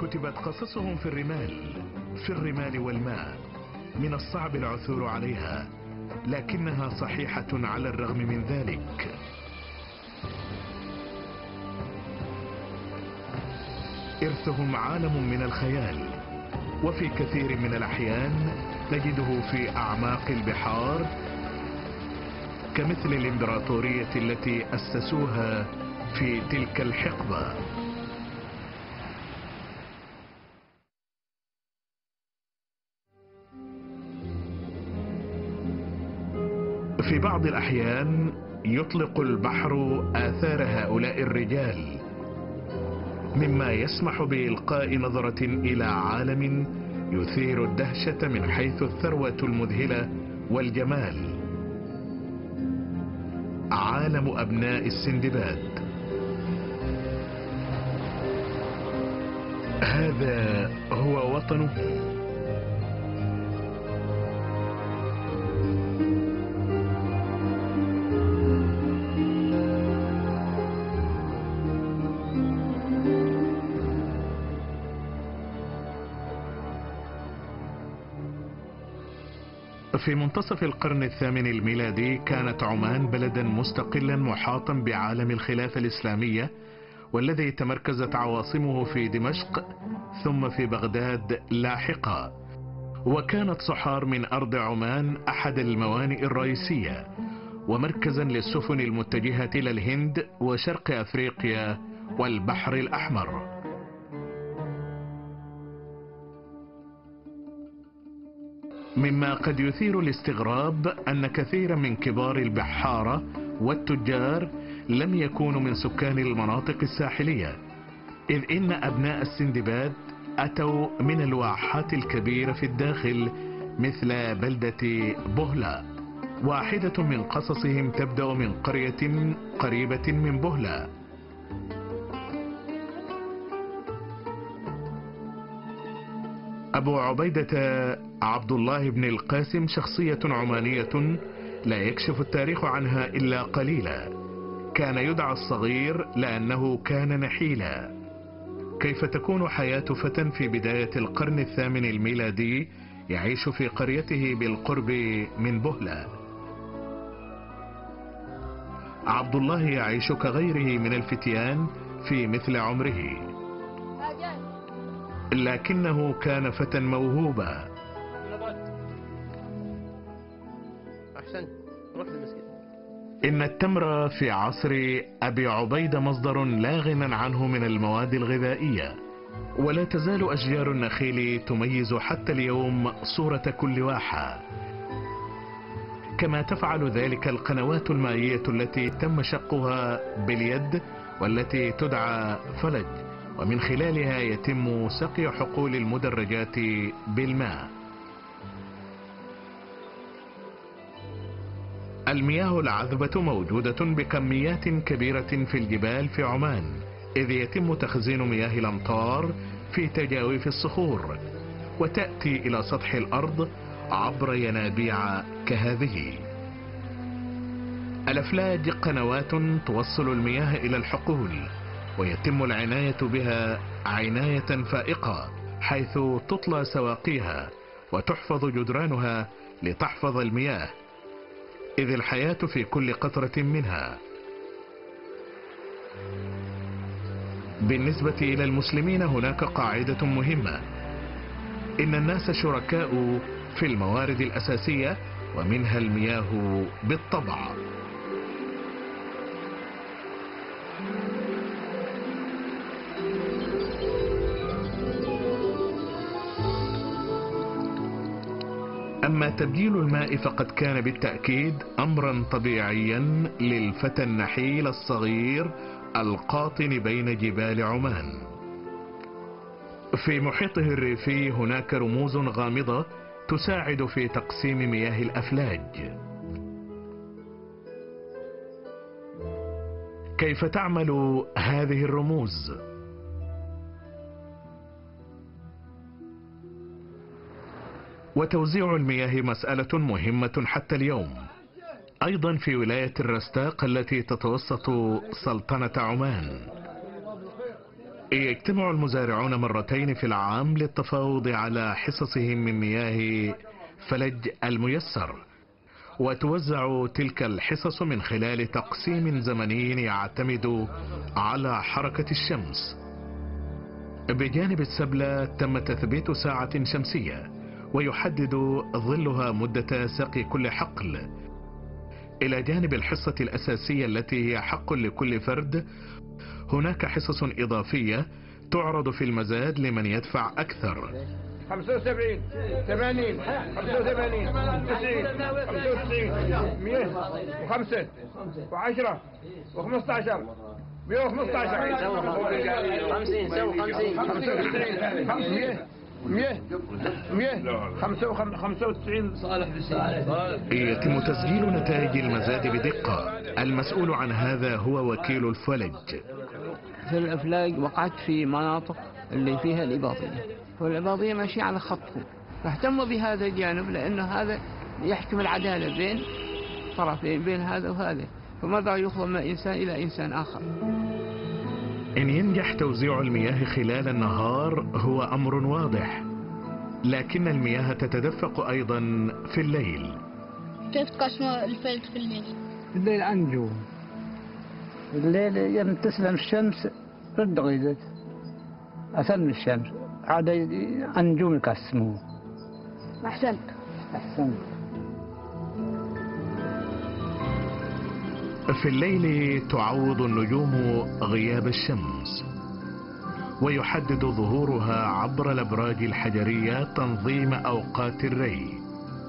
كتبت قصصهم في الرمال والماء. من الصعب العثور عليها، لكنها صحيحة على الرغم من ذلك. إرثهم عالم من الخيال، وفي كثير من الأحيان نجده في أعماق البحار، كمثل الإمبراطورية التي أسسوها في تلك الحقبة. في بعض الأحيان يطلق البحر آثار هؤلاء الرجال، مما يسمح بإلقاء نظرة إلى عالم يثير الدهشة من حيث الثروة المذهلة والجمال. عالم أبناء السندباد. هذا هو وطنه. في منتصف القرن الثامن الميلادي كانت عمان بلدا مستقلا محاطا بعالم الخلافة الإسلامية، والذي تمركزت عواصمه في دمشق ثم في بغداد لاحقا. وكانت صحار من أرض عمان أحد الموانئ الرئيسية ومركزا للسفن المتجهة إلى الهند وشرق أفريقيا والبحر الأحمر. مما قد يثير الاستغراب أن كثيرا من كبار البحارة والتجار لم يكونوا من سكان المناطق الساحلية، إذ إن أبناء السندباد أتوا من الواحات الكبيرة في الداخل مثل بلدة بهلة. واحدة من قصصهم تبدأ من قرية قريبة من بهلة. أبو عبيدة عبد الله بن القاسم شخصية عمانية لا يكشف التاريخ عنها إلا قليلا. كان يدعى الصغير لأنه كان نحيلا. كيف تكون حياة فتى في بداية القرن الثامن الميلادي يعيش في قريته بالقرب من بهلة؟ عبد الله يعيش كغيره من الفتيان في مثل عمره، لكنه كان فتى موهوبا. إن التمر في عصر أبي عبيدة مصدر لا غنى عنه من المواد الغذائية، ولا تزال أشجار النخيل تميز حتى اليوم صورة كل واحة، كما تفعل ذلك القنوات المائية التي تم شقها باليد والتي تدعى فلج، ومن خلالها يتم سقي حقول المدرجات بالماء. المياه العذبة موجودة بكميات كبيرة في الجبال في عمان، إذ يتم تخزين مياه الأمطار في تجاويف الصخور وتأتي إلى سطح الأرض عبر ينابيع كهذه. الأفلاج قنوات توصل المياه إلى الحقول، ويتم العناية بها عناية فائقة، حيث تطلى سواقيها وتحفظ جدرانها لتحفظ المياه، إذ الحياة في كل قطرة منها. بالنسبة إلى المسلمين هناك قاعدة مهمة: إن الناس شركاء في الموارد الأساسية ومنها المياه بالطبع. أما تبديل الماء فقد كان بالتأكيد أمرا طبيعيا للفتى النحيل الصغير القاطن بين جبال عمان. في محيطه الريفي هناك رموز غامضة تساعد في تقسيم مياه الأفلاج. كيف تعمل هذه الرموز؟ وتوزيع المياه مسألة مهمة حتى اليوم، أيضا في ولاية الرستاق التي تتوسط سلطنة عمان. يجتمع المزارعون مرتين في العام للتفاوض على حصصهم من مياه فلج الميسر، وتوزع تلك الحصص من خلال تقسيم زمني يعتمد على حركة الشمس. بجانب السبلة تم تثبيت ساعة شمسية ويحدد ظلها مدة سقي كل حقل، إلى جانب الحصة الأساسية التي هي حق لكل فرد. هناك حصص إضافية تعرض في المزاد لمن يدفع أكثر. 75 80 85 90 95 105 و10 و15 115 95 صالح يتم تسجيل نتائج المزاد بدقة. المسؤول عن هذا هو وكيل الفلج. في الأفلاج وقعت في مناطق اللي فيها الإباضية، والإباضية ماشية على خطهم، فاهتموا بهذا الجانب لأنه هذا يحكم العدالة بين طرفين، بين هذا وهذا، فماذا يخضم إنسان إلى إنسان آخر. إن ينجح توزيع المياه خلال النهار هو أمر واضح، لكن المياه تتدفق أيضا في الليل. كيف تقسم الفلك في الليل؟ في الليل أنجوم، الليل يوم تسلم الشمس رد غيدت أسلم الشمس عاد أنجوم يقسموه. أحسنت. في الليل تعوض النجوم غياب الشمس، ويحدد ظهورها عبر الأبراج الحجرية تنظيم أوقات الري.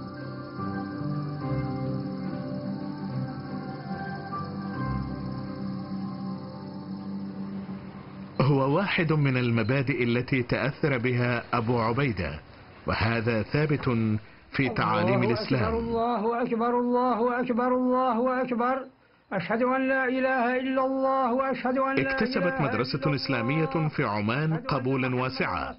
هو واحد من المبادئ التي تأثر بها أبو عبيدة، وهذا ثابت في تعاليم الإسلام. الله أكبر الله أكبر الله أكبر، أشهد أن لا إله إلا الله وأشهد أن لا اكتسبت مدرسة إسلامية في عمان قبولا واسعا،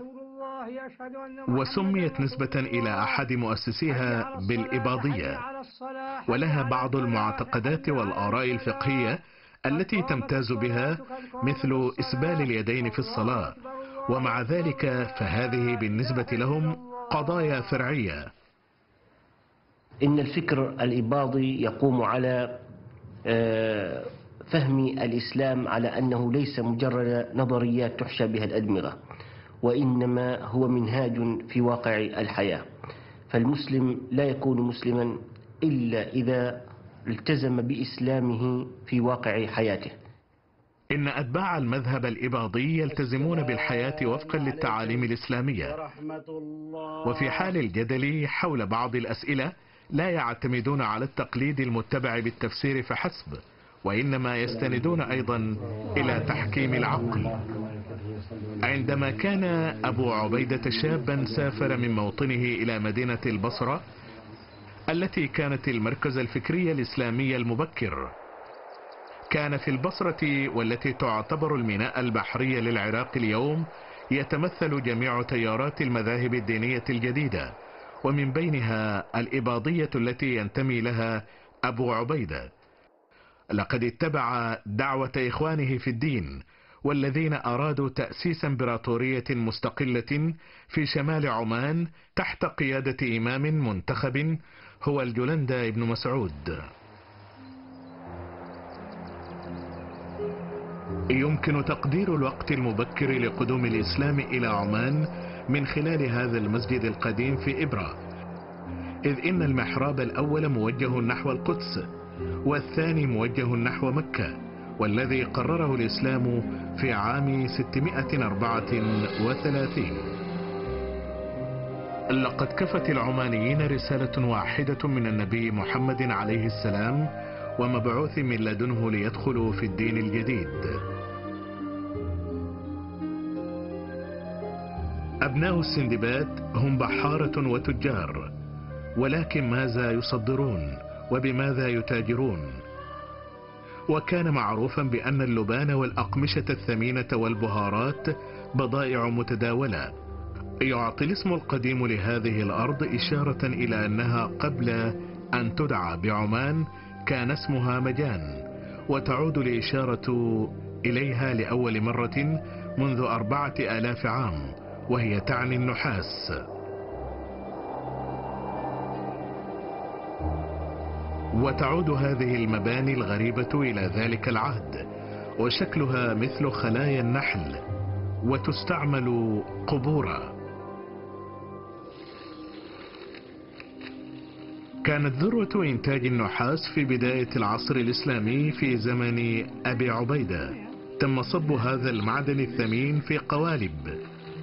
وسميت نسبة إلى أحد مؤسسيها بالإباضية، ولها بعض المعتقدات والآراء الفقهية التي تمتاز بها، مثل إسبال اليدين في الصلاة، ومع ذلك فهذه بالنسبة لهم قضايا فرعية. إن الفكر الإباضي يقوم على فهم الإسلام على أنه ليس مجرد نظريات تحشى بها الأدمغة، وإنما هو منهاج في واقع الحياة. فالمسلم لا يكون مسلما إلا إذا التزم بإسلامه في واقع حياته. إن أتباع المذهب الإباضي يلتزمون بالحياة وفقا للتعاليم الإسلامية، وفي حال الجدل حول بعض الأسئلة لا يعتمدون على التقليد المتبع بالتفسير فحسب، وإنما يستندون أيضا إلى تحكيم العقل. عندما كان أبو عبيدة شابا سافر من موطنه إلى مدينة البصرة التي كانت المركز الفكري الإسلامي المبكر. كان في البصرة والتي تعتبر الميناء البحري للعراق اليوم يتمثل جميع تيارات المذاهب الدينية الجديدة، ومن بينها الإباضية التي ينتمي لها أبو عبيدة. لقد اتبع دعوة إخوانه في الدين، والذين أرادوا تأسيس إمبراطورية مستقلة في شمال عمان تحت قيادة إمام منتخب هو الجلندة بن مسعود. يمكن تقدير الوقت المبكر لقدوم الإسلام إلى عمان من خلال هذا المسجد القديم في إبرة، إذ إن المحراب الأول موجه نحو القدس، والثاني موجه نحو مكة، والذي قرره الإسلام في عام 634. لقد كفت العمانيين رسالة واحدة من النبي محمد عليه السلام ومبعوث من لدنه ليدخلوا في الدين الجديد. أبناء السندباد هم بحارة وتجار، ولكن ماذا يصدرون وبماذا يتاجرون؟ وكان معروفا بأن اللبان والأقمشة الثمينة والبهارات بضائع متداولة. يعطي الاسم القديم لهذه الأرض إشارة إلى أنها قبل أن تدعى بعمان كان اسمها مجان، وتعود الإشارة إليها لأول مرة منذ 4000 عام، وهي تعني النحاس. وتعود هذه المباني الغريبة إلى ذلك العهد، وشكلها مثل خلايا النحل، وتستعمل قبورا. كانت ذروة إنتاج النحاس في بداية العصر الإسلامي في زمن أبي عبيدة. تم صب هذا المعدن الثمين في قوالب،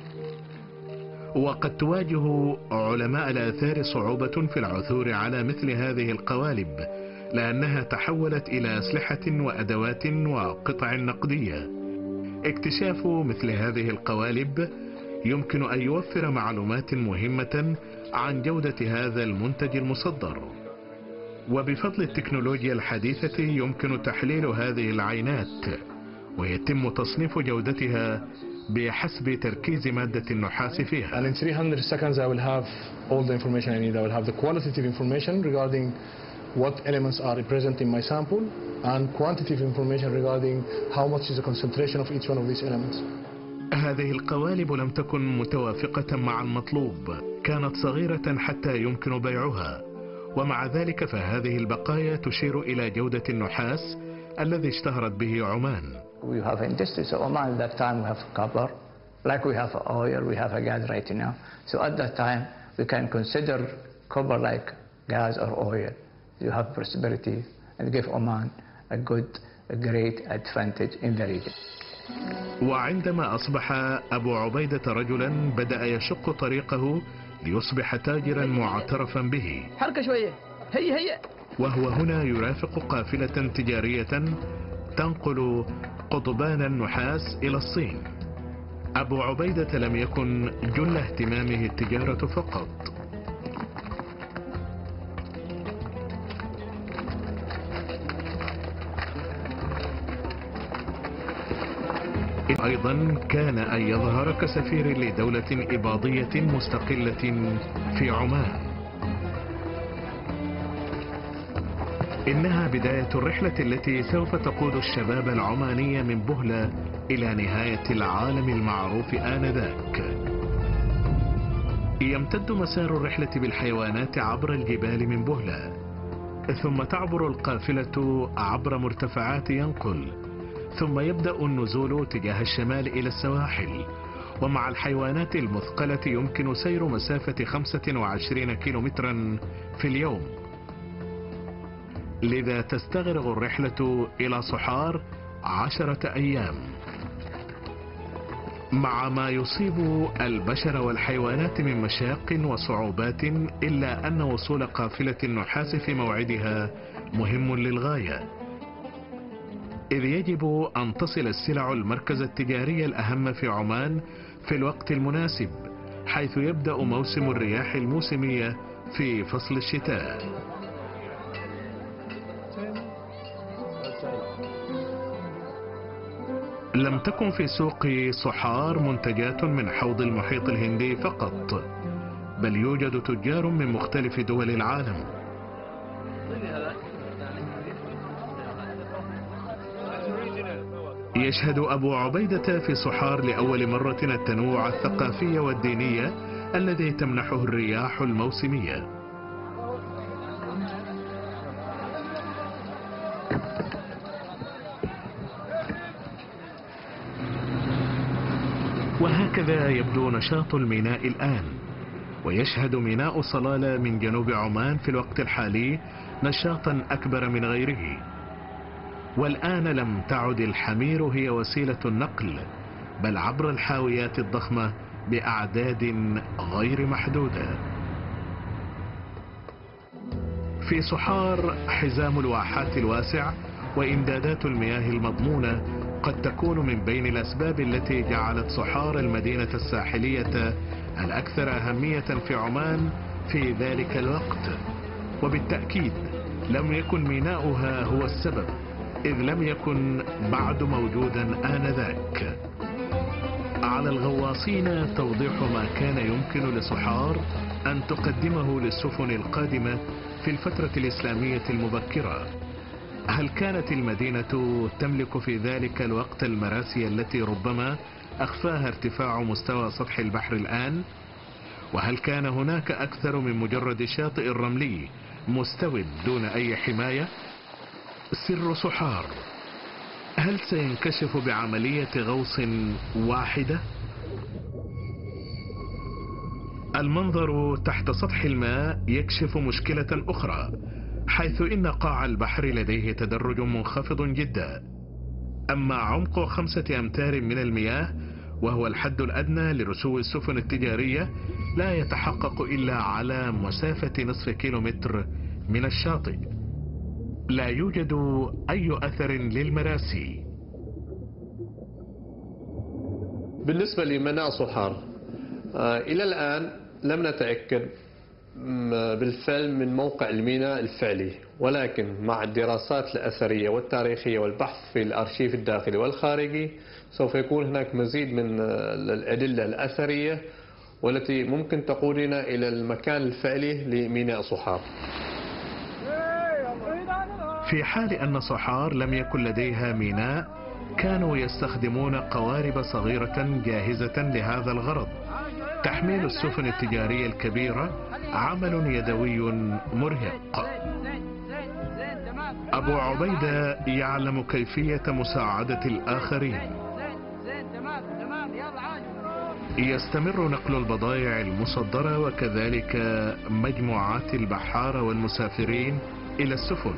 وقد تواجه علماء الآثار صعوبة في العثور على مثل هذه القوالب، لأنها تحولت إلى أسلحة وأدوات وقطع نقدية. اكتشاف مثل هذه القوالب يمكن أن يوفر معلومات مهمة عن جودة هذا المنتج المصدر، وبفضل التكنولوجيا الحديثة يمكن تحليل هذه العينات، ويتم تصنيف جودتها بحسب تركيز مادة النحاس فيها. And in 300 seconds I will have all the information I need. I will have the qualitative information regarding what elements are present in my sample and quantitative information regarding how much is the concentration of each one of these elements. هذه القوالب لم تكن متوافقة مع المطلوب، كانت صغيرة حتى يمكن بيعها، ومع ذلك فهذه البقايا تشير إلى جودة النحاس الذي اشتهرت به عمان. We have industries in Oman at that time. We have copper, like we have oil, we have a gas right now. So at that time we can consider copper like gas or oil. You have possibility and give Oman a great advantage in the region. وعندما أصبح أبو عبيدة رجلا بدأ يشق طريقه ليصبح تاجرا معترفا به. حركة شوية، هي وهو هنا يرافق قافلة تجارية تنقل قضبان النحاس إلى الصين. أبو عبيدة لم يكن جل اهتمامه التجارة فقط، أيضا كان أن يظهر كسفير لدولة إباضية مستقلة في عمان. إنها بداية الرحلة التي سوف تقود الشباب العماني من بهلة إلى نهاية العالم المعروف آنذاك. يمتد مسار الرحلة بالحيوانات عبر الجبال من بهلة، ثم تعبر القافلة عبر مرتفعات ينقل، ثم يبدأ النزول تجاه الشمال إلى السواحل. ومع الحيوانات المثقلة يمكن سير مسافة 25 كيلومترا في اليوم، لذا تستغرق الرحلة إلى صحار 10 أيام. مع ما يصيب البشر والحيوانات من مشاق وصعوبات، إلا أن وصول قافلة النحاس في موعدها مهم للغاية، إذ يجب أن تصل السلع المركز التجاري الأهم في عمان في الوقت المناسب، حيث يبدأ موسم الرياح الموسمية في فصل الشتاء. لم تكن في سوق صحار منتجات من حوض المحيط الهندي فقط، بل يوجد تجار من مختلف دول العالم. يشهد أبو عبيدة في صحار لأول مرة التنوع الثقافي والديني الذي تمنحه الرياح الموسمية. وهكذا يبدو نشاط الميناء الآن، ويشهد ميناء صلالة من جنوب عمان في الوقت الحالي نشاطا أكبر من غيره. والآن لم تعد الحمير هي وسيلة النقل، بل عبر الحاويات الضخمة بأعداد غير محدودة. في صحار حزام الواحات الواسع وإمدادات المياه المضمونة قد تكون من بين الأسباب التي جعلت صحار المدينة الساحلية الأكثر أهمية في عمان في ذلك الوقت. وبالتأكيد لم يكن ميناؤها هو السبب، إذ لم يكن بعد موجودا آنذاك. على الغواصين توضيح ما كان يمكن لصحار أن تقدمه للسفن القادمة في الفترة الإسلامية المبكرة. هل كانت المدينة تملك في ذلك الوقت المراسي التي ربما أخفاها ارتفاع مستوى سطح البحر الآن؟ وهل كان هناك أكثر من مجرد شاطئ رملي مستو دون أي حماية؟ سر صحار، هل سينكشف بعملية غوص واحدة؟ المنظر تحت سطح الماء يكشف مشكلة أخرى، حيث إن قاع البحر لديه تدرج منخفض جدا. أما عمق 5 أمتار من المياه، وهو الحد الأدنى لرسو السفن التجارية، لا يتحقق إلا على مسافة نصف كيلومتر من الشاطئ. لا يوجد أي أثر للمراسي. بالنسبة لميناء صحار، إلى الآن لم نتأكد بالفعل من موقع الميناء الفعلي، ولكن مع الدراسات الأثرية والتاريخية والبحث في الأرشيف الداخلي والخارجي سوف يكون هناك مزيد من الأدلة الأثرية والتي ممكن تقودنا إلى المكان الفعلي لميناء صحار. في حال أن صحار لم يكن لديها ميناء، كانوا يستخدمون قوارب صغيرة جاهزة لهذا الغرض. تحميل السفن التجارية الكبيرة عمل يدوي مرهق. أبو عبيدة يعلم كيفية مساعدة الآخرين. يستمر نقل البضائع المصدرة وكذلك مجموعات البحارة والمسافرين إلى السفن.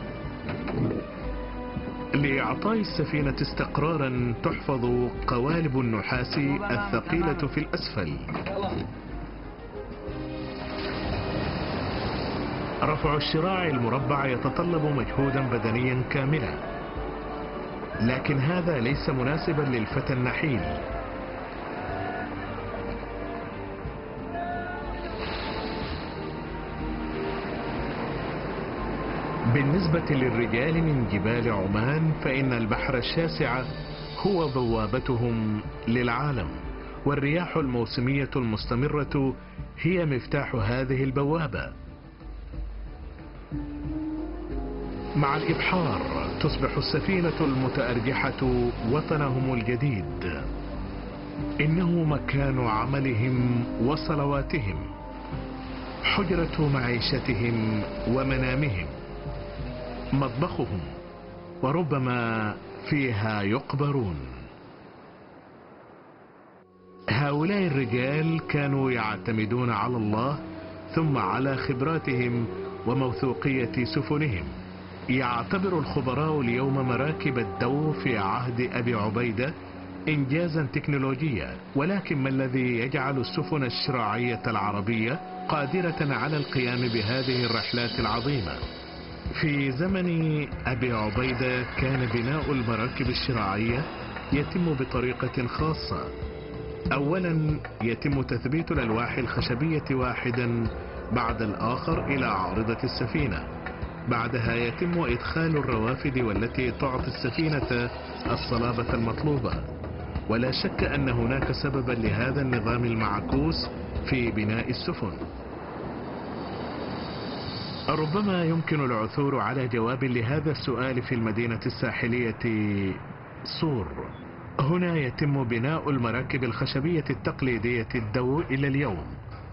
لإعطاء السفينة استقرارا تحفظ قوالب النحاس الثقيلة في الأسفل. رفع الشراع المربع يتطلب مجهودا بدنيا كاملا، لكن هذا ليس مناسبا للفتى النحيل. بالنسبة للرجال من جبال عمان، فإن البحر الشاسع هو بوابتهم للعالم، والرياح الموسمية المستمرة هي مفتاح هذه البوابة. مع الإبحار تصبح السفينة المتأرجحة وطنهم الجديد. إنه مكان عملهم وصلواتهم، حجرة معيشتهم ومنامهم، مطبخهم، وربما فيها يقبرون. هؤلاء الرجال كانوا يعتمدون على الله ثم على خبراتهم وموثوقية سفنهم. يعتبر الخبراء اليوم مراكب الدو في عهد أبي عبيدة إنجازا تكنولوجيا، ولكن ما الذي يجعل السفن الشراعية العربية قادرة على القيام بهذه الرحلات العظيمة؟ في زمن أبي عبيدة كان بناء المراكب الشراعية يتم بطريقة خاصة. أولا يتم تثبيت الألواح الخشبية واحدا بعد الآخر إلى عارضة السفينة. بعدها يتم إدخال الروافد والتي تعطي السفينة الصلابة المطلوبة. ولا شك أن هناك سببا لهذا النظام المعكوس في بناء السفن. ربما يمكن العثور على جواب لهذا السؤال في المدينة الساحلية صور. هنا يتم بناء المراكب الخشبية التقليدية الدو إلى اليوم.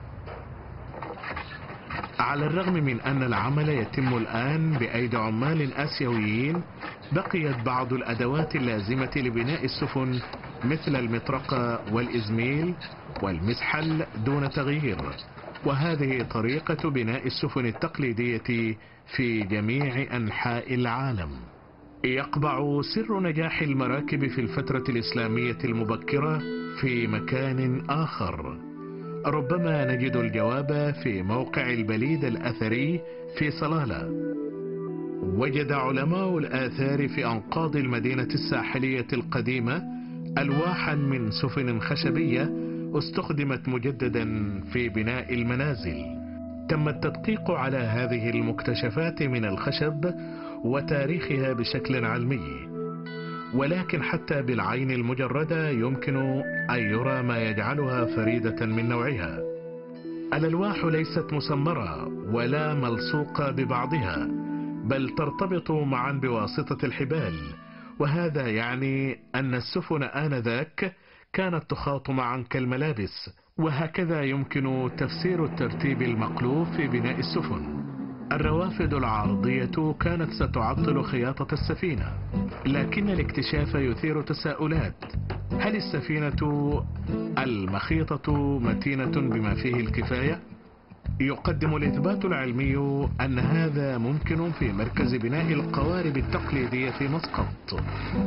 على الرغم من أن العمل يتم الآن بأيدي عمال آسيويين، بقيت بعض الأدوات اللازمة لبناء السفن مثل المطرقة والإزميل والمزحل دون تغيير. وهذه طريقة بناء السفن التقليدية في جميع أنحاء العالم. يقبع سر نجاح المراكب في الفترة الإسلامية المبكرة في مكان آخر. ربما نجد الجواب في موقع البليد الأثري في صلالة. وجد علماء الآثار في أنقاض المدينة الساحلية القديمة ألواحا من سفن خشبية استخدمت مجددا في بناء المنازل. تم التدقيق على هذه المكتشفات من الخشب وتاريخها بشكل علمي، ولكن حتى بالعين المجردة يمكن أن يرى ما يجعلها فريدة من نوعها. الألواح ليست مسمرة ولا ملصوقة ببعضها، بل ترتبط معا بواسطة الحبال، وهذا يعني أن السفن آنذاك كانت تخاط معا كالملابس، وهكذا يمكن تفسير الترتيب المقلوب في بناء السفن. الروافد العرضية كانت ستعطل خياطة السفينة، لكن الاكتشاف يثير تساؤلات. هل السفينة المخيطة متينة بما فيه الكفاية؟ يقدم الإثبات العلمي أن هذا ممكن في مركز بناء القوارب التقليدية في مسقط.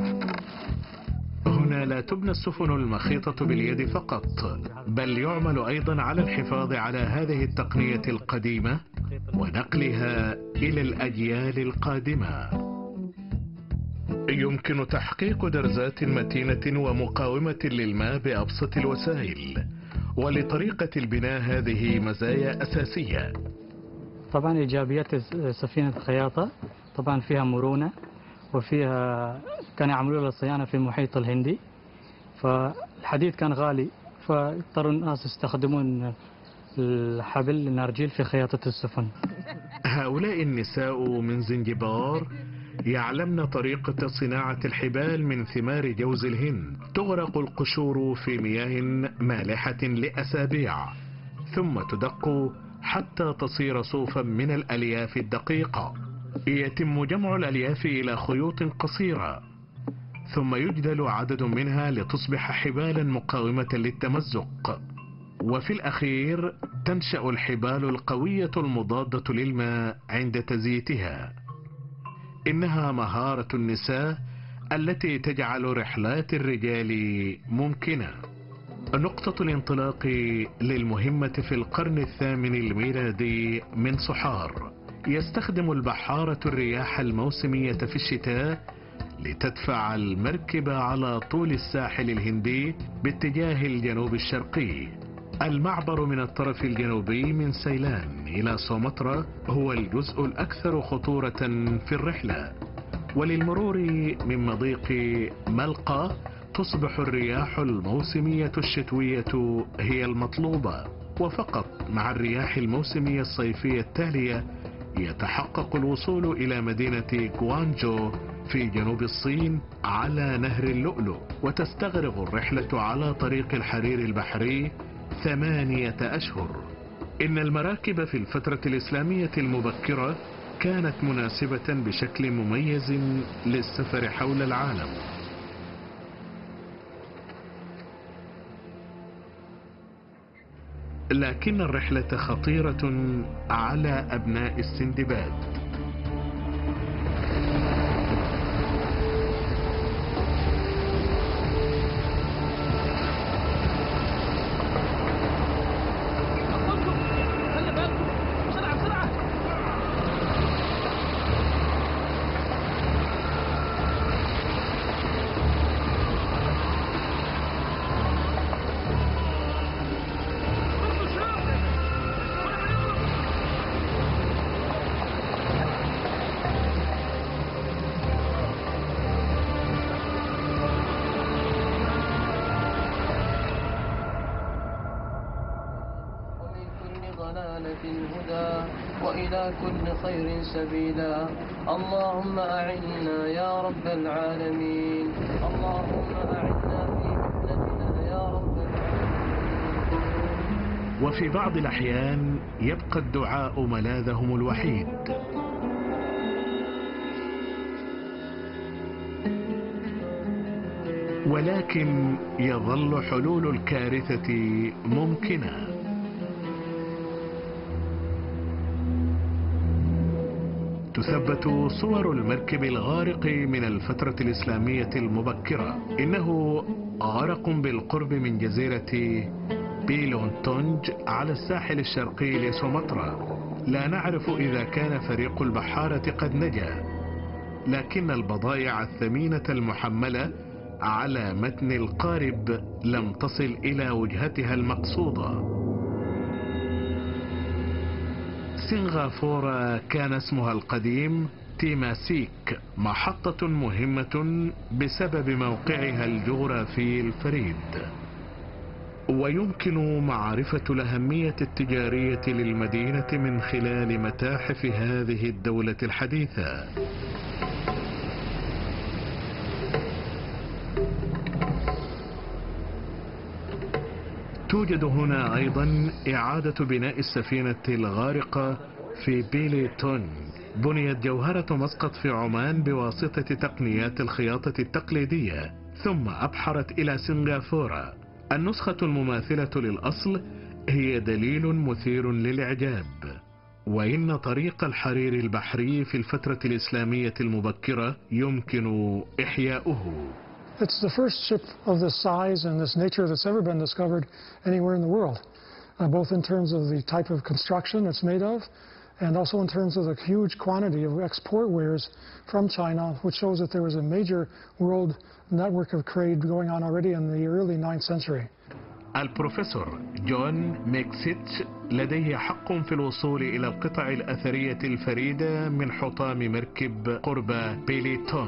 هنا لا تبنى السفن المخيطة باليد فقط، بل يعمل أيضا على الحفاظ على هذه التقنية القديمة ونقلها إلى الأجيال القادمة. يمكن تحقيق درزات متينة ومقاومة للماء بأبسط الوسائل، ولطريقة البناء هذه مزايا أساسية. طبعا إيجابيات سفينة الخياطة طبعا فيها مرونة، وفيها كان يعملوا لها الصيانة في المحيط الهندي، فالحديد كان غالي، فاضطروا الناس يستخدمون الحبل النرجيل في خياطة السفن. هؤلاء النساء من زنجبار يعلمن طريقة صناعة الحبال من ثمار جوز الهند. تغرق القشور في مياه مالحة لأسابيع، ثم تدق حتى تصير صوفا من الألياف الدقيقة. يتم جمع الألياف إلى خيوط قصيرة، ثم يجدل عدد منها لتصبح حبالا مقاومة للتمزق. وفي الأخير تنشأ الحبال القوية المضادة للماء عند تزييتها. إنها مهارة النساء التي تجعل رحلات الرجال ممكنة. نقطة الانطلاق للمهمة في القرن الثامن الميلادي من صحار. يستخدم البحارة الرياح الموسمية في الشتاء لتدفع المركب على طول الساحل الهندي باتجاه الجنوب الشرقي. المعبر من الطرف الجنوبي من سيلان إلى سومطرة هو الجزء الأكثر خطورة في الرحلة، وللمرور من مضيق ملقا تصبح الرياح الموسمية الشتوية هي المطلوبة، وفقط مع الرياح الموسمية الصيفية التالية يتحقق الوصول إلى مدينة غوانجو في جنوب الصين على نهر اللؤلؤ. وتستغرق الرحلة على طريق الحرير البحري 8 أشهر. إن المراكب في الفترة الإسلامية المبكرة كانت مناسبة بشكل مميز للسفر حول العالم. لكن الرحلة خطيرة على أبناء السندباد. الهدى وإلى كل خير سبيلا. اللهم أعنا يا رب العالمين، اللهم أعنا في مهنتنا يا رب العالمين. وفي بعض الأحيان يبقى الدعاء ملاذهم الوحيد. ولكن يظل حلول الكارثة ممكنة. تثبت صور المركب الغارق من الفترة الإسلامية المبكرة. إنه غرق بالقرب من جزيرة بيلونتونج على الساحل الشرقي لسومطرة. لا نعرف إذا كان فريق البحارة قد نجا، لكن البضائع الثمينة المحملة على متن القارب لم تصل إلى وجهتها المقصودة. سنغافورة كان اسمها القديم تيماسيك، محطة مهمة بسبب موقعها الجغرافي الفريد. ويمكن معرفة الأهمية التجارية للمدينة من خلال متاحف هذه الدولة الحديثة. توجد هنا أيضا إعادة بناء السفينة الغارقة في بيلي تون. بنيت جوهرة مسقط في عمان بواسطة تقنيات الخياطة التقليدية، ثم أبحرت إلى سنغافورة. النسخة المماثلة للأصل هي دليل مثير للإعجاب. وإن طريق الحرير البحري في الفترة الإسلامية المبكرة يمكن إحياؤه. It's the first ship of this size and this nature that's ever been discovered anywhere in the world, both in terms of the type of construction it's made of and also in terms of the huge quantity of export wares from China, which shows that there was a major world network of trade going on already in the early 9th century. البروفيسور جون ميكسيتش لديه حق في الوصول إلى القطع الأثرية الفريدة من حطام مركب قرب بيليتون.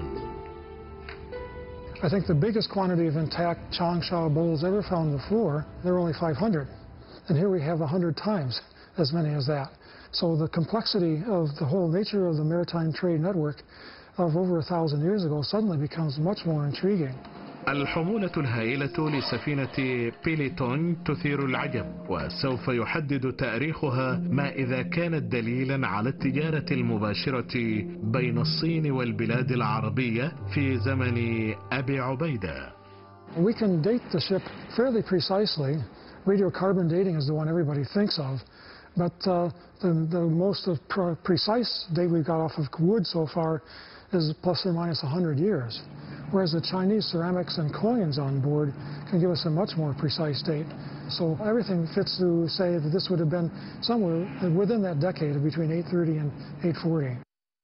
I think the biggest quantity of intact Changsha bowls ever found before, there were only 500. And here we have 100 times as many as that. So the complexity of the whole nature of the maritime trade network of over 1,000 years ago suddenly becomes much more intriguing. الحمولة الهائلة لسفينة بيليتون تثير العجب، وسوف يحدد تاريخها ما إذا كانت دليلا على التجارة المباشرة بين الصين والبلاد العربية في زمن أبي عبيدة. We can date the ship fairly precisely. Radiocarbon dating is the one everybody thinks of, but the most precise date we've got off of wood so far is plus or minus 100 years. Whereas the Chinese ceramics and coins on board can give us a much more precise date. So everything fits to say that this would have been somewhere within that decade between 830 and 840.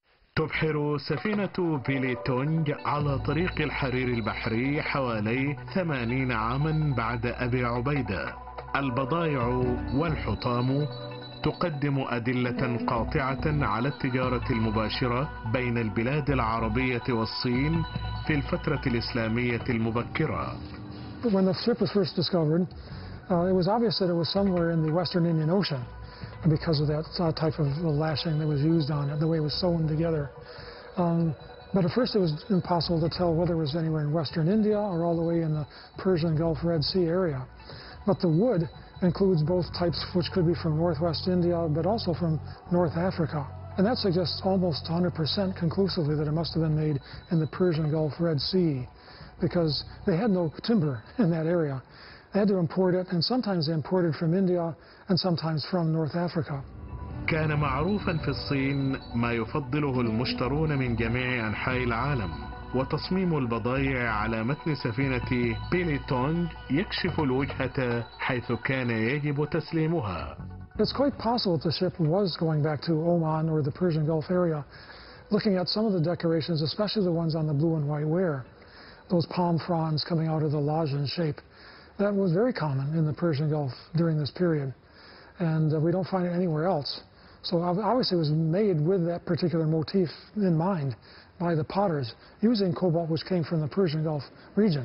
تبحر سفينة بيليتونج على طريق الحرير البحري حوالي 80 عاما بعد أبي عبيدة. البضائع والحطام تقدم أدلة قاطعة على التجارة المباشرة بين البلاد العربية والصين في الفترة الإسلامية المبكرة. When the ship was first discovered, it was obvious that it was somewhere in the Western Indian Ocean because of that type of lashing that was used on it, the way it was sewn together. But at first it was impossible to tell whether it was anywhere in Western India or all the way in the Persian Gulf Red Sea area. But the wood includes both types, which could be from Northwest India, but also from North Africa. And that suggests almost 100% conclusively that it must have been made in the Persian Gulf Red Sea, because they had no timber in that area. They had to import it, and sometimes they imported from India and sometimes from North Africa. كان معروفا في الصين ما يفضله المشترون من جميع أنحاء العالم، وتصميم البضائع على متن سفينة بيليتونج يكشف الوجهة حيث كان يجب تسليمها. It's quite possible that the ship was going back to Oman or the Persian Gulf area. Looking at some of the decorations, especially the ones on the blue and white ware, those palm fronds coming out of the lozenge shape, that was very common in the Persian Gulf during this period. And we don't find it anywhere else. So obviously it was made with that particular motif in mind by the potters, using cobalt which came from the Persian Gulf region.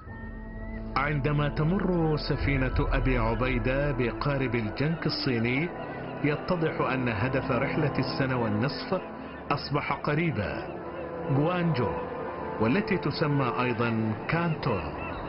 عندما تمر سفينة أبي عبيدة بقارب الجنك الصيني يتضح أن هدف رحلة السنة والنصف أصبح قريبا، جوانجو، والتي تسمى أيضا كانتون.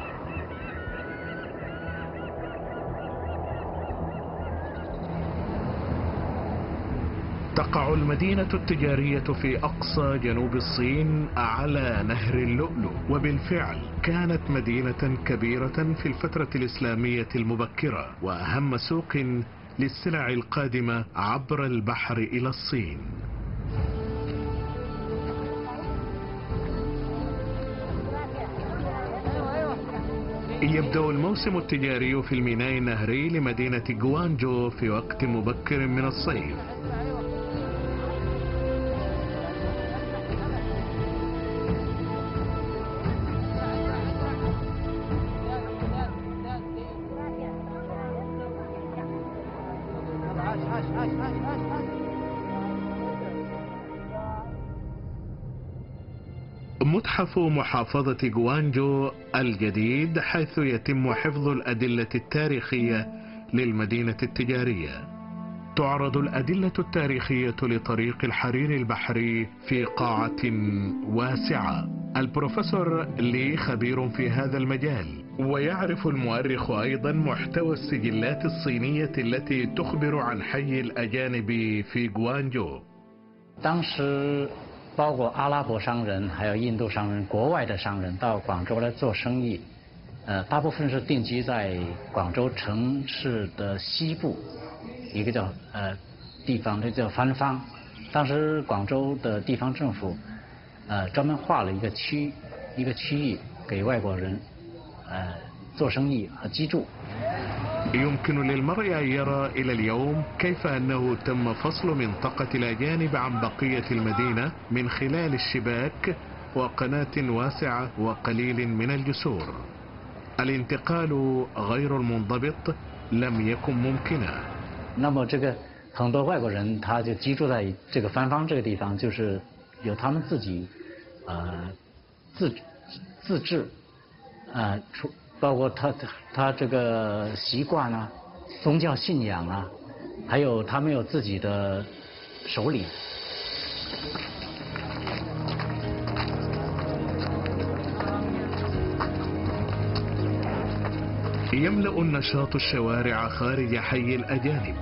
تقع المدينة التجارية في أقصى جنوب الصين على نهر اللؤلؤ، وبالفعل كانت مدينة كبيرة في الفترة الإسلامية المبكرة وأهم سوق للسلع القادمة عبر البحر إلى الصين. يبدأ الموسم التجاري في الميناء النهري لمدينة جوانجو في وقت مبكر من الصيف. متحف محافظة جوانجو الجديد حيث يتم حفظ الأدلة التاريخية للمدينة التجارية. تعرض الأدلة التاريخية لطريق الحرير البحري في قاعة واسعة. البروفيسور لي خبير في هذا المجال، ويعرف المؤرخ أيضا محتوى السجلات الصينية التي تخبر عن حي الأجانب في غوانجو. 当时包括阿拉伯商人还有印度商人国外的商人到广州来做生意，大部分是定居在广州城市的西部一个叫地方，这叫番方。当时广州的地方政府专门划了一个区域给外国人做生意和居住。 يمكن للمرء أن يرى إلى اليوم كيف أنه تم فصل منطقة الأجانب عن بقية المدينة من خلال الشباك وقناة واسعة وقليل من الجسور. الانتقال غير المنضبط لم يكن ممكنا. 那么这个很多外国人他就居住在这个番方这个地方，就是有他们自己自治包括他这个习惯啊、宗教信仰啊，还有他们有自己的首领。 يملأ النشاط الشوارع خارج حي الأجانب.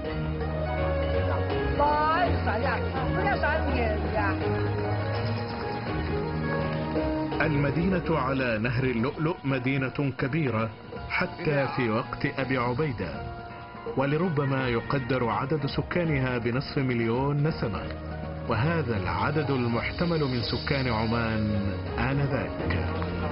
المدينة على نهر اللؤلؤ مدينة كبيرة حتى في وقت أبي عبيدة، ولربما يقدر عدد سكانها بنصف مليون نسمة، وهذا العدد المحتمل من سكان عمان آنذاك.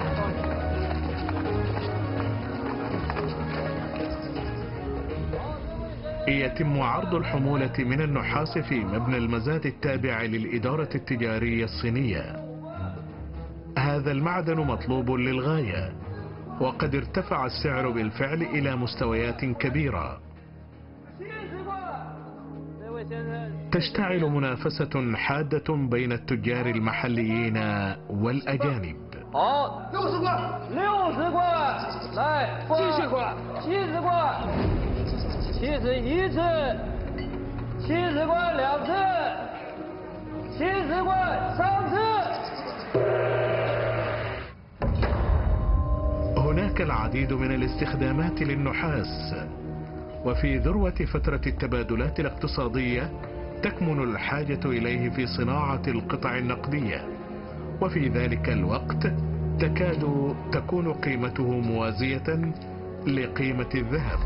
يتم عرض الحمولة من النحاس في مبنى المزاد التابع للإدارة التجارية الصينية. هذا المعدن مطلوب للغاية، وقد ارتفع السعر بالفعل إلى مستويات كبيرة. تشتعل منافسة حادة بين التجار المحليين والأجانب. 60块，60块，来，继续块，70块，71次，70块2次，70块3次。 هناك العديد من الاستخدامات للنحاس، وفي ذروة فترة التبادلات الاقتصادية تكمن الحاجة إليه في صناعة القطع النقدية، وفي ذلك الوقت تكاد تكون قيمته موازية لقيمة الذهب.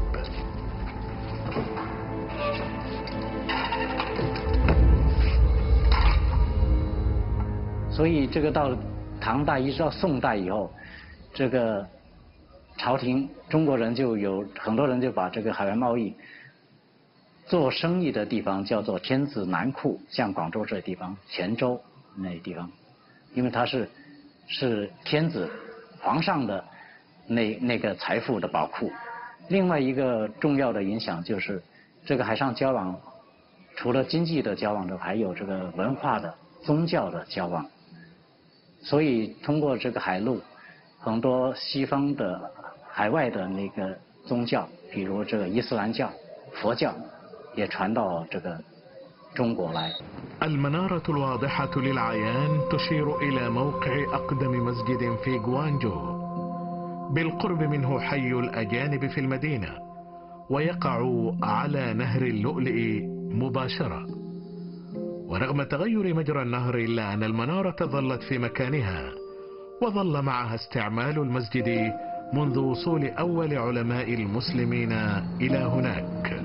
所以这个到唐代一直到宋代以后，这个朝廷中国人就有很多人就把这个海外贸易做生意的地方叫做天子南库，像广州这地方、泉州那地方，因为它是天子皇上的那个财富的宝库。另外一个重要的影响就是这个海上交往，除了经济的交往之外，还有这个文化的、宗教的交往。所以通过这个海路，很多西方的海外的那个宗教，比如这个伊斯兰教、佛教，也传到这个中国来。 المنارة الواضحة للعيان تشير إلى موقع أقدم مسجد في غوانجو، بالقرب منه حي الأجانب في المدينة، ويقع على نهر اللؤلؤ مباشرة. ورغم تغير مجرى النهر إلا أن المنارة ظلت في مكانها، وظل معها استعمال المسجد منذ وصول أول علماء المسلمين إلى هناك.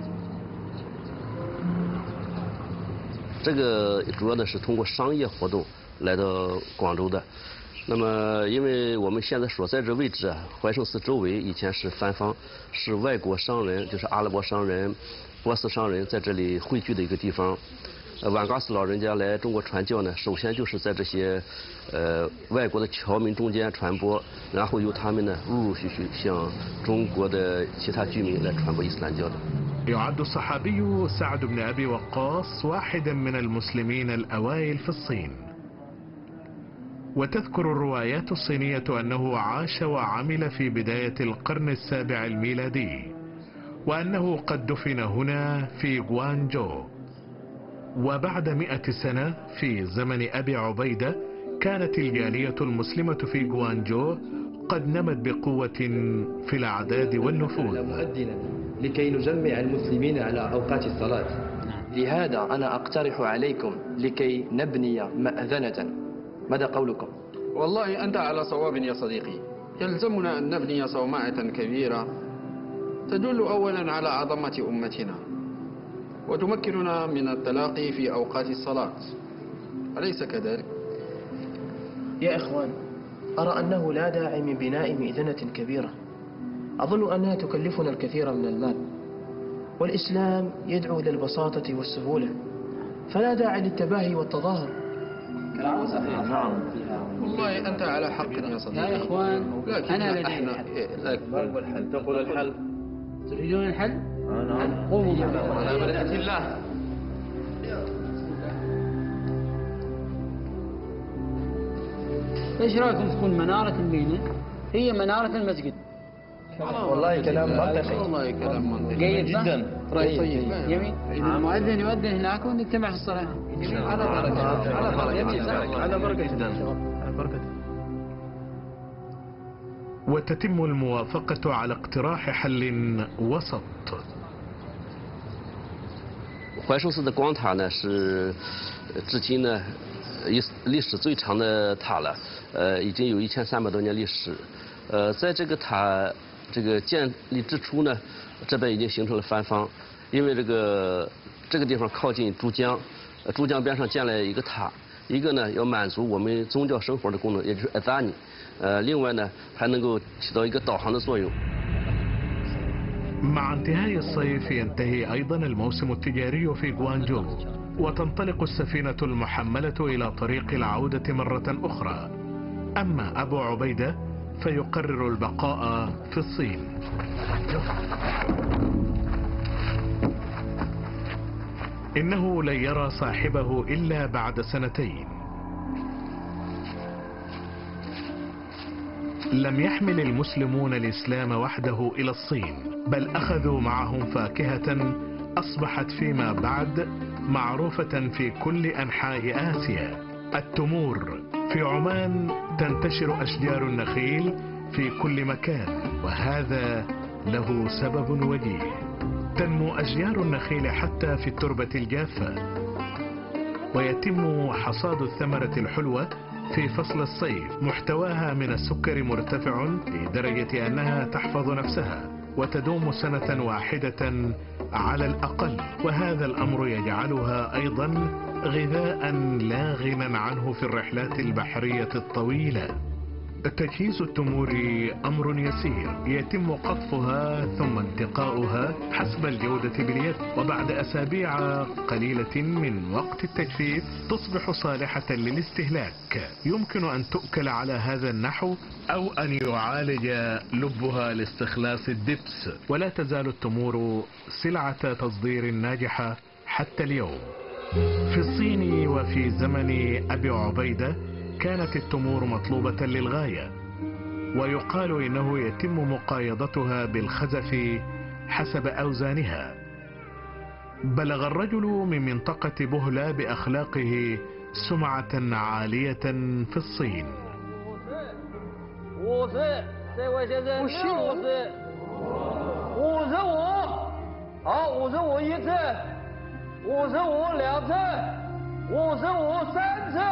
这个主要呢是通过商业活动来到广州的。那么，因为我们现在所在这位置啊，怀圣寺周围以前是番方，是外国商人，就是阿拉伯商人、波斯商人在这里汇聚的一个地方。万嘎斯老人家来中国传教呢，首先就是在这些外国的侨民中间传播，然后由他们呢陆陆续续向中国的其他居民来传播伊斯兰教的。 يعد الصحابي سعد بن أبي وقاص واحدا من المسلمين الأوائل في الصين، وتذكر الروايات الصينية أنه عاش وعمل في بداية القرن السابع الميلادي، وأنه قد دفن هنا في غوانجو. وبعد 100 سنة في زمن أبي عبيدة كانت الجالية المسلمة في غوانجو قد نمت بقوة في الأعداد والنفوذ. مؤذنا لكي نجمع المسلمين على أوقات الصلاة. لهذا أنا أقترح عليكم لكي نبني مأذنة. ماذا قولكم؟ والله أنت على صواب يا صديقي. يلزمنا أن نبني صومعة كبيرة تدل أولا على عظمة أمتنا وتمكننا من التلاقي في أوقات الصلاة، أليس كذلك؟ يا إخوان، أرى أنه لا داعي من بناء مئذنة كبيرة. أظن أنها تكلفنا الكثير من المال، والإسلام يدعو إلى البساطة والسهولة، فلا داعي للتباهي والتظاهر. كلام صحيح. نعم والله أنت على حق يا صديقي. يا إخوان أنا لدي ما الحل؟ تقول الحل؟ تريدون الحل؟ نعم. قوموا على بركة الله. ايش رايكم تكون منارة المدينة هي منارة المسجد؟ والله كلام منطقي. والله كلام منطقي جيد جدا. رأي طيب. جميل. المؤذن يؤذن هناك ونجتمع في الصلاة. على بركة. على بركة. وتتم الموافقة على اقتراح حل وسط. 怀圣寺的光塔呢是至今呢历史最长的塔了，已经有1300多年历史。在这个塔这个建立之初呢，这边已经形成了番方，因为这个地方靠近珠江，珠江边上建了一个塔，一个呢要满足我们宗教生活的功能，也就是 adani， 另外呢还能够起到一个导航的作用。 مع انتهاء الصيف ينتهي أيضا الموسم التجاري في غوانجو، وتنطلق السفينة المحملة إلى طريق العودة مرة أخرى. أما أبو عبيدة فيقرر البقاء في الصين. إنه لن يرى صاحبه إلا بعد سنتين. لم يحمل المسلمون الإسلام وحده إلى الصين، بل أخذوا معهم فاكهة أصبحت فيما بعد معروفة في كل أنحاء آسيا. التمور في عمان تنتشر أشجار النخيل في كل مكان، وهذا له سبب وجيه. تنمو أشجار النخيل حتى في التربة الجافة، ويتم حصاد الثمرة الحلوة في فصل الصيف. محتواها من السكر مرتفع لدرجة أنها تحفظ نفسها وتدوم سنة واحدة على الأقل، وهذا الأمر يجعلها أيضا غذاء لا غنى عنه في الرحلات البحرية الطويلة. تجهيز التمور أمر يسير، يتم قطفها ثم انتقاؤها حسب الجودة باليد، وبعد أسابيع قليلة من وقت التجفيف تصبح صالحة للاستهلاك. يمكن أن تؤكل على هذا النحو أو أن يعالج لبها لاستخلاص الدبس، ولا تزال التمور سلعة تصدير ناجحة حتى اليوم. في الصين وفي زمن أبي عبيدة كانت التمور مطلوبة للغاية، ويقال إنه يتم مقايضتها بالخزف حسب أوزانها. بلغ الرجل من منطقة بهلة بأخلاقه سمعة عالية في الصين. 50，这位先生50，55，好，55一次，55两次，55三次。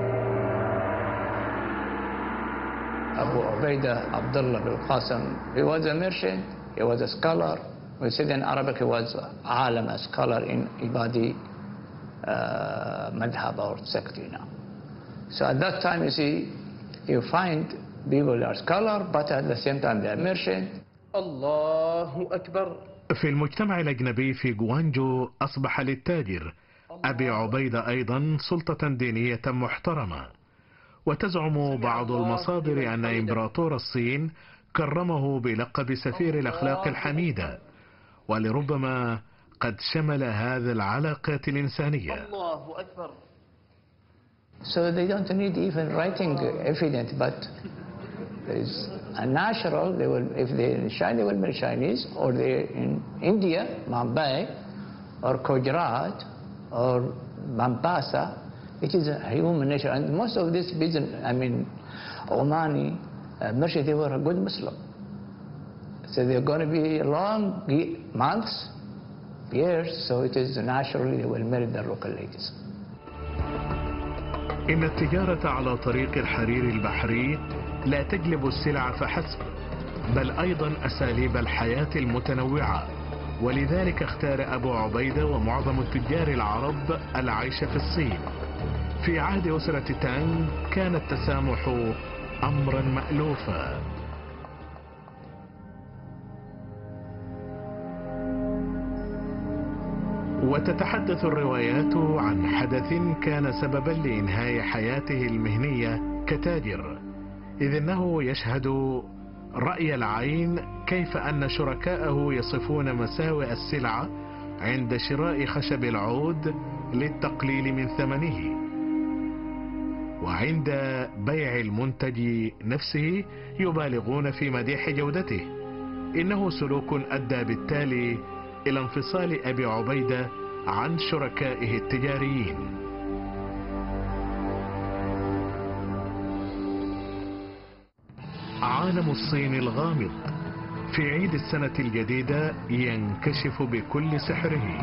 Abu Ubaidah Abdullah bin Qasim, he was a merchant, he was a scholar. We said in Arabic he was alim, a scholar in Ibadi madhab or sect, you know. So at that time, you see, you find people are scholar, but at the same time they are merchant. الله أكبر. في المجتمع الأجنبي في غوانجو أصبح للتاجر أبي عبيدة أيضا سلطة دينية محترمة، وتزعم بعض المصادر أن إمبراطور الصين كرمه بلقب سفير الأخلاق الحميدة، ولربما قد شمل هذا العلاقات الإنسانية. الله أكبر. So they don't need even writing evidence, but there is a natural, they will, if they're in China, they will be Chinese, or they're in India, Mumbai, or Gujarat, or Mombasa. It is a human nature, and most of this business, I mean, Omani, Mercy, they were a good Muslim. So they're going to be long months, years, so it is naturally they will marry the local ladies. إن التجارة على طريق الحرير البحري لا تجلب السلع فحسب، بل أيضا أساليب الحياة المتنوعة، ولذلك اختار أبو عبيدة ومعظم التجار العرب العيش في الصين. في عهد أسرة تانغ كان التسامح أمرا مألوفا. وتتحدث الروايات عن حدث كان سببا لإنهاء حياته المهنية كتاجر، إذ أنه يشهد رأي العين كيف أن شركاءه يصفون مساوئ السلعة عند شراء خشب العود للتقليل من ثمنه، وعند بيع المنتج نفسه يبالغون في مديح جودته. إنه سلوك أدى بالتالي إلى انفصال أبي عبيدة عن شركائه التجاريين. عالم الصين الغامض في عيد السنة الجديدة ينكشف بكل سحره.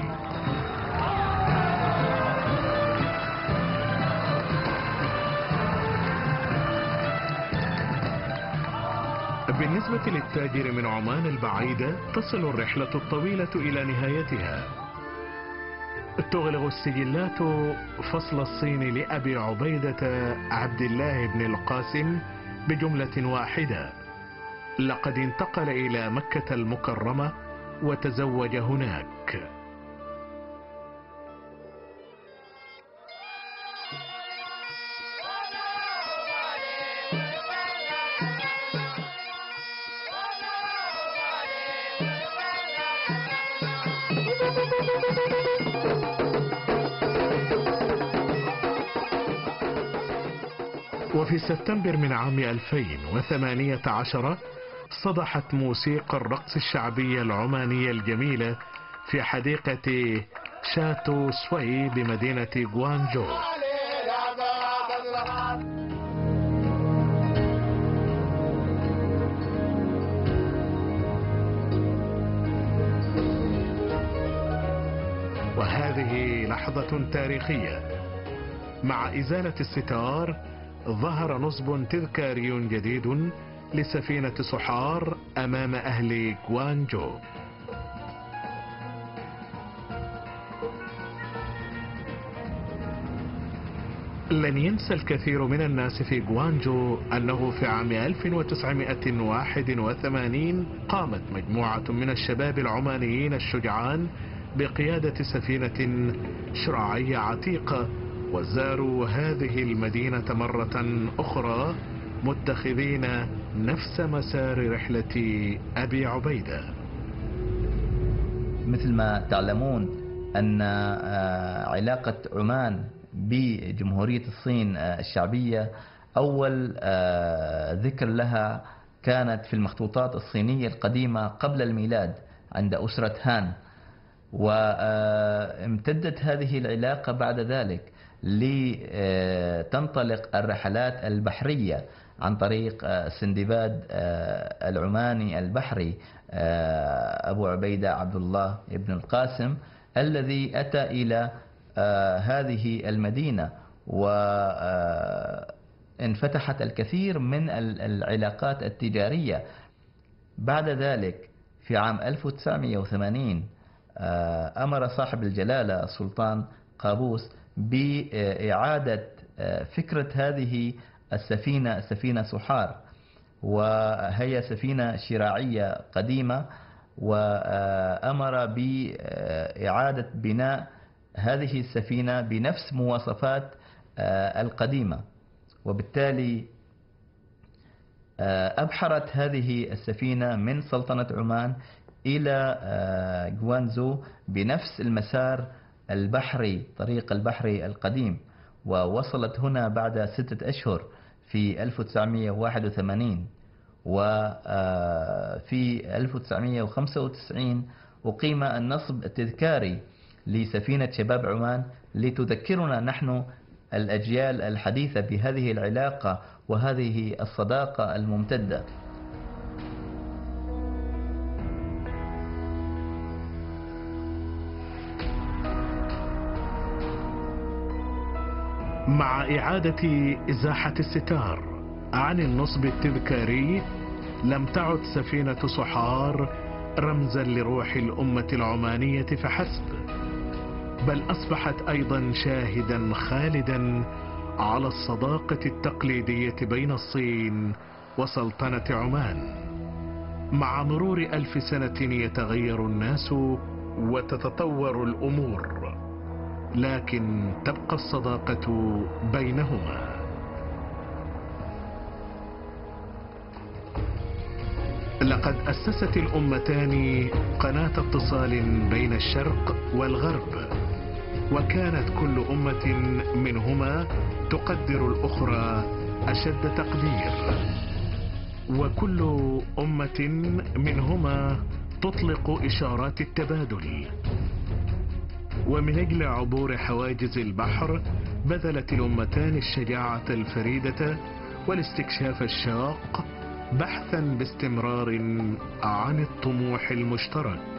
بالنسبة للتاجر من عمان البعيدة تصل الرحلة الطويلة إلى نهايتها. تغلق السجلات فصل الصين لأبي عبيدة عبد الله بن القاسم بجملة واحدة: لقد انتقل إلى مكة المكرمة وتزوج هناك. وفي سبتمبر من عام 2018 صدحت موسيقى الرقص الشعبية العمانية الجميلة في حديقة شاتو سوي بمدينة غوانجو. وهذه لحظة تاريخية. مع إزالة الستار ظهر نصب تذكاري جديد لسفينة صحار أمام أهل غوانجو. لن ينسى الكثير من الناس في غوانجو أنه في عام 1981 قامت مجموعة من الشباب العمانيين الشجعان بقيادة سفينة شراعية عتيقة وزاروا هذه المدينة مرة أخرى متخذين نفس مسار رحلة أبي عبيدة. مثل ما تعلمون أن علاقة عمان بجمهورية الصين الشعبية أول ذكر لها كانت في المخطوطات الصينية القديمة قبل الميلاد عند أسرة هان، وامتدت هذه العلاقة بعد ذلك لتنطلق الرحلات البحرية عن طريق سندباد العماني البحري أبو عبيدة عبد الله بن القاسم الذي أتى إلى هذه المدينة، وانفتحت الكثير من العلاقات التجارية. بعد ذلك في عام 1980 أمر صاحب الجلالة السلطان قابوس بإعادة فكرة هذه السفينة، سفينة صحار، وهي سفينة شراعية قديمة، وأمر بإعادة بناء هذه السفينة بنفس مواصفات القديمة، وبالتالي أبحرت هذه السفينة من سلطنة عمان إلى غوانزو بنفس المسار البحري، طريق البحري القديم، ووصلت هنا بعد 6 أشهر في 1991. وفي 1995 أقيم النصب التذكاري لسفينة شباب عمان لتذكرنا نحن الأجيال الحديثة بهذه العلاقة وهذه الصداقة الممتدة. مع إعادة إزاحة الستار عن النصب التذكاري، لم تعد سفينة صحار رمزا لروح الأمة العمانية فحسب، بل أصبحت أيضا شاهدا خالدا على الصداقة التقليدية بين الصين وسلطنة عمان. مع مرور 1000 سنة يتغير الناس وتتطور الأمور، لكن تبقى الصداقة بينهما. لقد أسست الأمتان قناة اتصال بين الشرق والغرب، وكانت كل أمة منهما تقدر الأخرى أشد تقدير، وكل أمة منهما تطلق إشارات التبادل. ومن أجل عبور حواجز البحر بذلت الأمتان الشجاعة الفريدة والاستكشاف الشاق، بحثا باستمرار عن الطموح المشترك.